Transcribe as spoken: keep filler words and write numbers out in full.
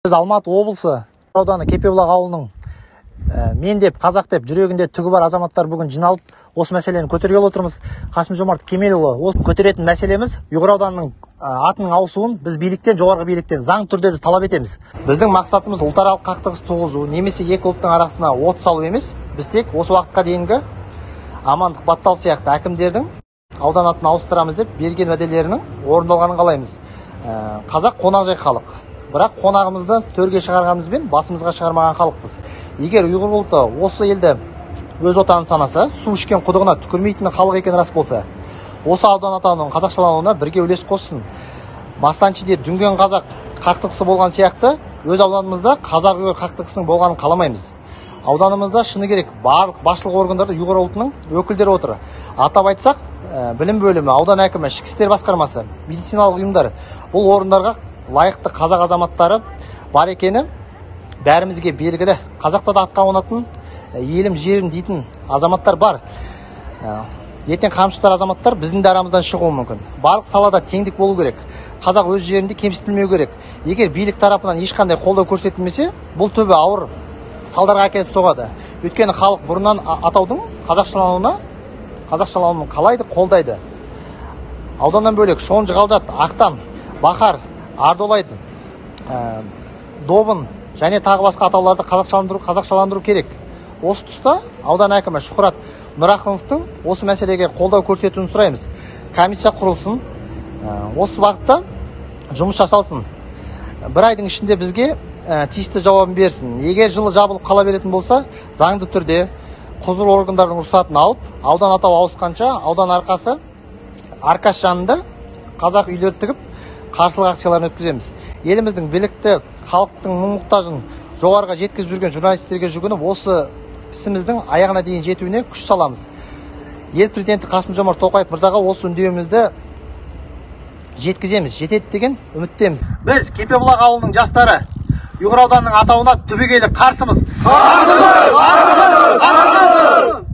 Біз Алматы облысы ауданы Кепебұлақ ауылының мен деп, қазақ деп жүрегінде түгі бар азаматтар бүгін жиналып осы мәселені көтергелі отырмыз. Қасым-Жомарт Кемелұлы, осы көтеретін мәселеміз Ұйғыр ауданының атының ауысуын біз биліктен, жоғарғы биліктен заң түрде біз талап етеміз. Біздің мақсатымыз ұлтаралық қақтығыс туғызу, немесе екі ұлттың арасына от салу емес. Біз тек осы уақытқа дейінгі Амандық Баттал сияқты әкімдердің аудан атын ауыстырамыз деп берген уәделерінің орындалғанын қалаймыз. Қазақ қонақжай халық. Бірақ қонағымызды төрге шығарғанымызбен басымызға шығармаған халықпыз. Егер ұйғыр ұлты осы елді өз отанын санаса, су ішкен құдығына түкірмейтін халық екен рас болса, осы аудан атауының қазақшалануына бірге үлес қоссын. Мастанчиде дүнген қазақ қақтығысы болған сияқты, өз ауданымызда қазақ ұйғыр қақтығысының болғанын қаламаймыз. Ауданымызда шыны керек барлық басшылық органдарда ұйғыр ұлтының өкілдері отыр. Атап айтсақ, білім бөлімі, аудан әкімі, ішкі істер басқармасы, медициналық ұйымдар, бұл орындарға лайықты қазақ азаматтары бар екені бәрімізге белгілі. Қазақта да атқа қонатын, елім жерім дейтін азаматтар бар. Ертең қамшытар азаматтар біздің де арамыздан шығуы мүмкін. Барлық салада теңдік болу керек. Қазақ өз жерінде кемсітілмеу керек. Егер билік тарапынан ешқандай қолдау көрсетілмесе, бұл түбі ауыр салдарға әкеліп соғады. Өйткені халық бұрыннан атаудың қазақшалануына, қазақшалануын қалайды, қолдайды. Ауданнан бөлек Шонжы, Қалжат, Ақтам, Бахар, Ардолайды, Добын және тағы басқа атауларды қазақшаландыру, қазақшаландыру керек. Осы тұста аудан әкімі Шухрат Нұрақыновтың осы мәселеге қолдау көрсетуін сұраймыз. Комиссия құрылсын, осы бағытта жұмыс жасалсын. Бір айдың ішінде бізге тиісті жауабын берсін. Егер жылы жабылып қала беретін болса, заңды түрде құзырлы органдардың рұқсатын алып, аудан атауы ауысқанша аудан арқасы Аркаш жанында қазақ үйлер тігіп қарсылық акцияларын өткіземіз. Еліміздің білікті халықтың мұң-мұқтажын жоғарыға жеткізіп жүрген журналистерге жүгініп, осы ісіміздің аяғына дейін жетуіне күш саламыз. Ел президенті Қасым-Жомарт Тоқаев мырзаға осы үндеуімізді жеткіземіз, жетеді деген үміттеміз. Біз Кепебұлақ ауылының жастары Ұйғыр ауданының атауына түбегейлі қарсымыз. Қарсымыз! Қарсымыз! Қарсымыз!